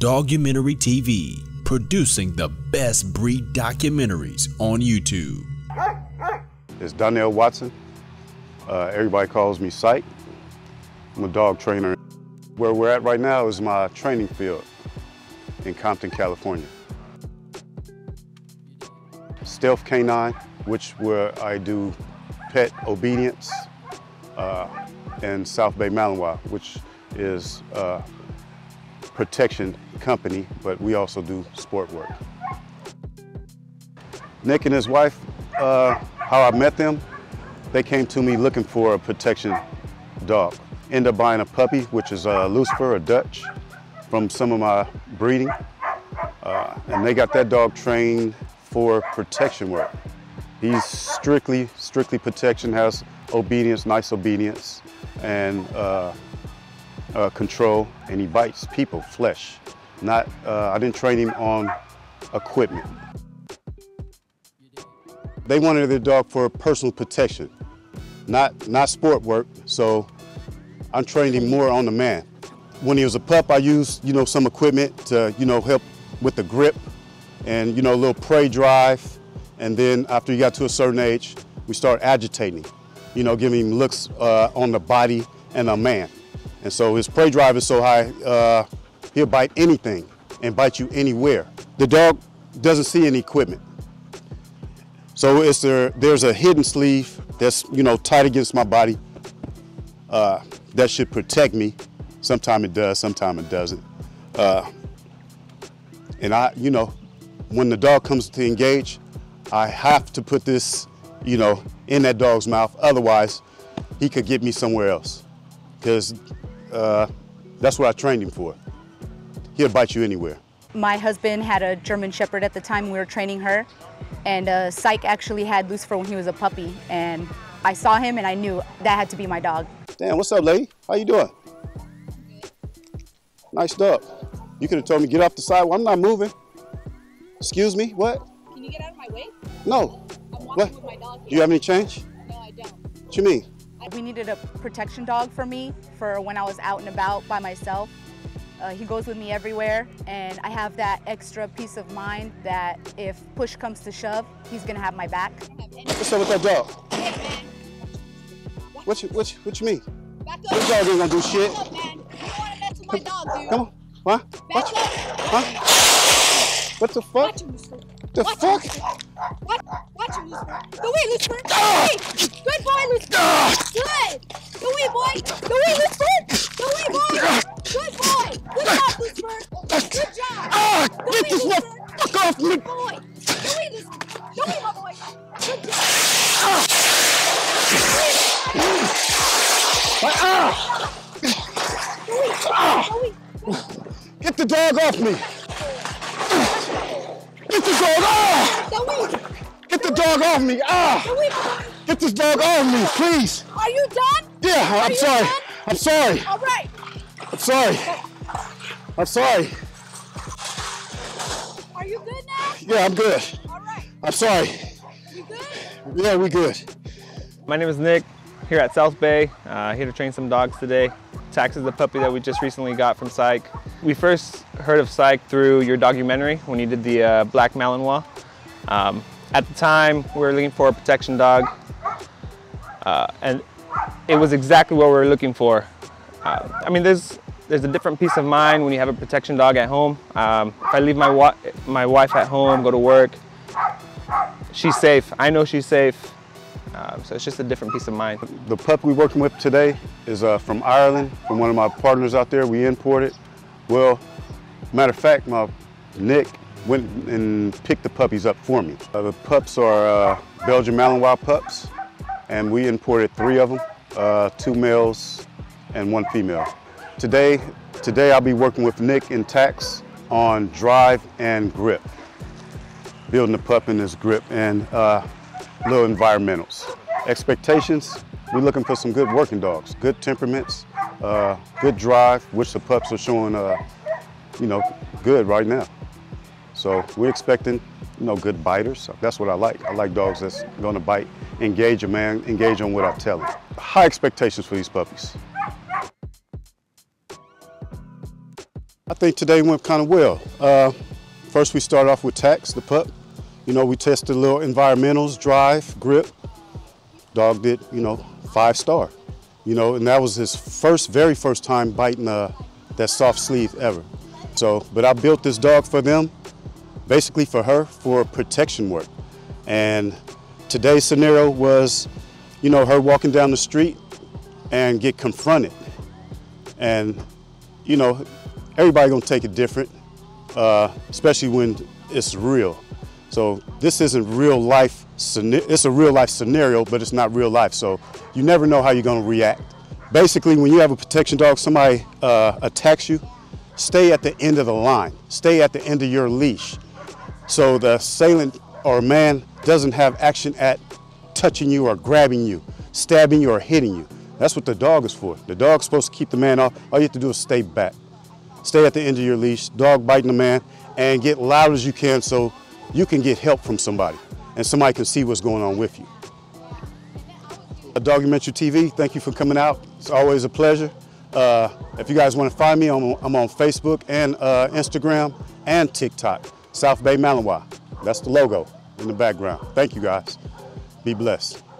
Dogumentary TV, producing the best breed documentaries on YouTube. It's Donnell Watson. Everybody calls me Psych. I'm a dog trainer. Where we're at right now is my training field in Compton, California. Stealth Canine, where I do pet obedience, and South Bay Malinois, which is protection company, but we also do sport work. Nick and his wife, how I met them, they came to me looking for a protection dog. Ended up buying a puppy, which is a Lucifer, a Dutch, from some of my breeding. And they got that dog trained for protection work. He's strictly protection, has obedience, nice obedience, and control, and he bites people, flesh. I didn't train him on equipment. They wanted their dog for personal protection, not sport work, so I trained him more on the man. When he was a pup, I used, some equipment to, help with the grip and, a little prey drive. And then after he got to a certain age, we started agitating him, giving him looks on the body and a man. And so his prey drive is so high, he'll bite anything and bite you anywhere. The dog doesn't see any equipment. So there's a hidden sleeve that's, tight against my body that should protect me. Sometimes it does, sometimes it doesn't. And when the dog comes to engage, I have to put this, in that dog's mouth. Otherwise, he could get me somewhere else. Because that's what I trained him for. He'll bite you anywhere. My husband had a German Shepherd at the time we were training her. And Psych actually had Lucifer when he was a puppy. And I saw him and I knew that had to be my dog. Damn, what's up, lady? How you doing? Nice dog. You could have told me get off the sidewalk. I'm not moving. Excuse me, what? Can you get out of my way? No. I'm walking with my dog here. Do you have any change? No, I don't. What you mean? We needed a protection dog for me for when I was out and about by myself. He goes with me everywhere, and I have that extra peace of mind that if push comes to shove, he's gonna have my back. What's up with that dog? Hey, man. What you mean? Back up. This dog ain't gonna do shit. Back up, man. You don't wanna mess with my dog, dude. Come on. What? Back up. Huh? What the fuck? Watch him, Lucifer. The Watch fuck? Watch him, Lucifer. Go away, Lucifer. Go away. Good boy, Lucifer. Good. Go away, boy. Go away, Lucifer. Go away, boy. Good boy. Good job, Lucifer. Good job. Go Get away, this Lucifer. fuck off me. Good boy. Go away, Lucifer. Go away, my boy. Good job. Go away. Get the dog off me. Get the dog off. Go away. Get the dog off me. Go away, my boy. Get this dog off me, please. Are you done? Yeah, I'm sorry. I'm sorry. All right. I'm sorry. I'm sorry. Are you good now? Yeah, I'm good. All right. I'm sorry. You good? Yeah, we good. My name is Nick, here at South Bay, here to train some dogs today. Tax is the puppy that we just recently got from Psych. We first heard of Psych through your documentary when you did the Black Malinois. At the time, we were looking for a protection dog, and it was exactly what we were looking for. I mean, there's a different peace of mind when you have a protection dog at home. If I leave my wife at home, go to work, she's safe. I know she's safe. So it's just a different peace of mind. The pup we're working with today is from Ireland, from one of my partners out there. We imported. Well, matter of fact, Nick went and picked the puppies up for me. The pups are Belgian Malinois pups, and we imported 3 of them, 2 males and 1 female. Today I'll be working with Nick and Tax on drive and grip, building the pup in his grip and little environmentals. Expectations, we're looking for some good working dogs, good temperaments, good drive, which the pups are showing, good right now. So we're expecting, good biters. That's what I like. I like dogs that's gonna bite, engage a man, engage on what I tell him. High expectations for these puppies. I think today went kind of well. First we started off with Tax, the pup. You know, we tested a little environmentals, drive, grip. Dog did, 5-star. And that was his very first time biting that soft sleeve ever. But I built this dog for them, basically for her, for protection work. And today's scenario was, her walking down the street and get confronted. And, everybody gonna take it different, especially when it's real. So this isn't real life, it's a real life scenario, but it's not real life. So you never know how you're gonna react. Basically, when you have a protection dog, somebody attacks you, stay at the end of the line, stay at the end of your leash. So the assailant or man doesn't have action at touching you or grabbing you, stabbing you or hitting you. That's what the dog is for. The dog's supposed to keep the man off. All you have to do is stay back. Stay at the end of your leash, dog biting the man, and get loud as you can so you can get help from somebody and somebody can see what's going on with you. Dogumentary TV, thank you for coming out. It's always a pleasure. If you guys want to find me, I'm on Facebook and Instagram and TikTok. South Bay Malinois. That's the logo in the background. Thank you guys. Be blessed.